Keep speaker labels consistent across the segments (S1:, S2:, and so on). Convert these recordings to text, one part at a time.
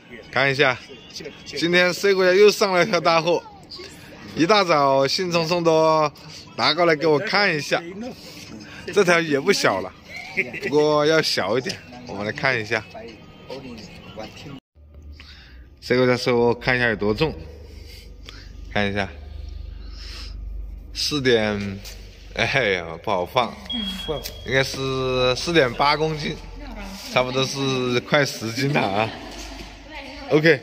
S1: 看一下，今天水果家又上了一条大货，一大早兴冲冲的拿过来给我看一下。这条也不小了，不过要小一点。我们来看一下。水果家说看一下有多重，看一下，4点，哎呀不好放，应该是4.8公斤，差不多是快10斤了啊。OK。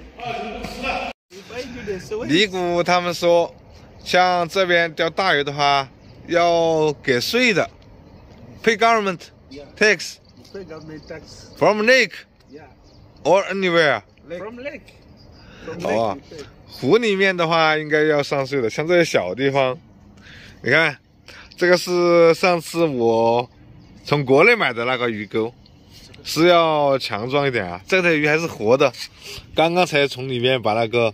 S1: 尼姑他们说，像这边钓大鱼的话，要给税的 ，pay government tax from lake or anywhere.
S2: From lake.
S1: 好啊，湖里面的话应该要上税的，像这些小地方，你看，这个是上次我从国内买的那个鱼钩，是要强壮一点啊。这条鱼还是活的，刚刚才从里面把那个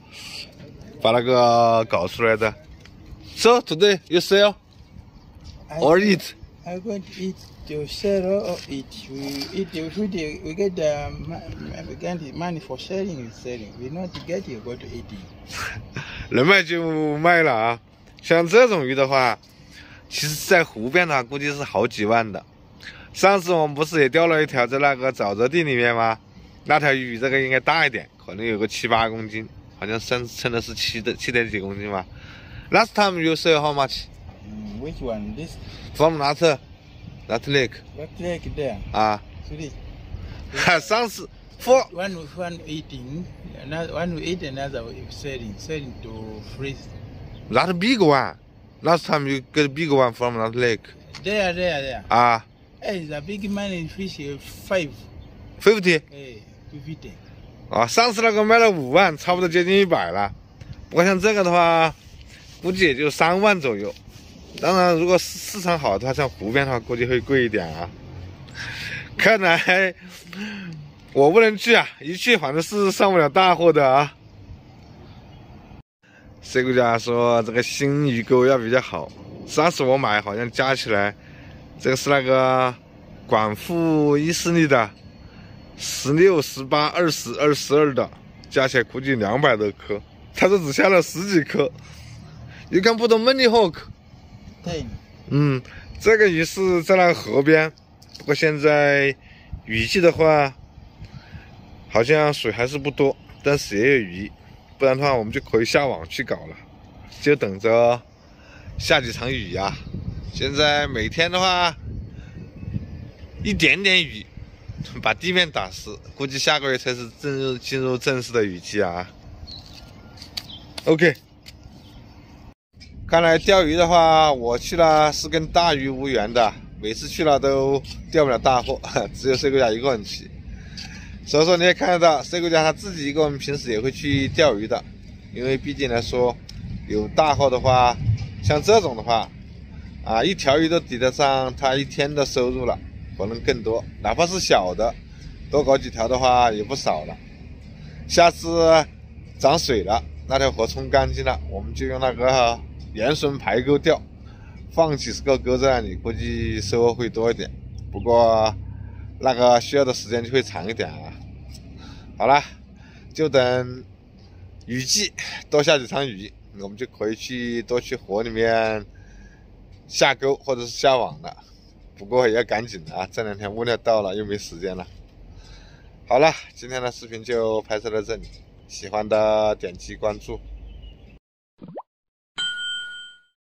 S1: 搞出来的。So today you sell or eat?
S2: I'm going to eat to sell or eat. We get the money for selling and selling. We not get you go to eating.
S1: 能卖就卖了啊。像这种鱼的话，其实在湖边的话，估计是好几万的。上次我们不是也钓了一条在那个沼泽地里面吗？那条鱼比这个应该大一点，可能有个7、8公斤，好像称的是7点几公斤吧。Last time you sell how much?
S2: Which one? This?
S1: From that lake.
S2: What lake there?
S1: 啊，
S2: Three.
S1: 上次 4
S2: One eating, another one we eat, another we selling to freeze.
S1: that big one. Last time you get a big one from that lake.
S2: There.
S1: 啊
S2: Hey, the big money fish 5.
S1: ，50。
S2: Hey, 50.
S1: 啊，上次那个卖了5万，差不多接近100了。不过像这个的话，估计也就3万左右。当然，如果市场好的话，像湖边的话，估计会贵一点啊。看来我不能去啊，一去反正是上不了大货的啊。水果家说这个新鱼钩要比较好，上次我买好像加起来，这个是那个广富伊斯利的16、18、20、22的，加起来估计200多颗。他说只下了10几颗。You can put many hook.
S2: 对。
S1: 这个鱼是在那个河边，不过现在雨季的话，好像水还是不多，但是也有鱼，不然的话我们就可以下网去搞了，就等着下几场雨呀。现在每天的话，一点点雨，把地面打湿，估计下个月才是进入正式的雨季啊。OK。看来钓鱼的话，我去了是跟大鱼无缘的，每次去了都钓不了大货，只有水果家一个人去。所以说你也看得到，水果家他自己一个人平时也会去钓鱼的，因为毕竟来说，有大货的话，像这种的话，一条鱼都抵得上他一天的收入了，可能更多。哪怕是小的，多搞几条的话也不少了。下次涨水了，那条河冲干净了，我们就用那个盐笋排钩钓，放几10个钩在那里，估计收获会多一点。不过那个需要的时间就会长一点啊。好了，就等雨季多下几场雨，我们就可以多去河里面下钩或者是下网了。不过也要赶紧的啊，这2天物料到了又没时间了。好了，今天的视频就拍摄到这里，喜欢的点击关注。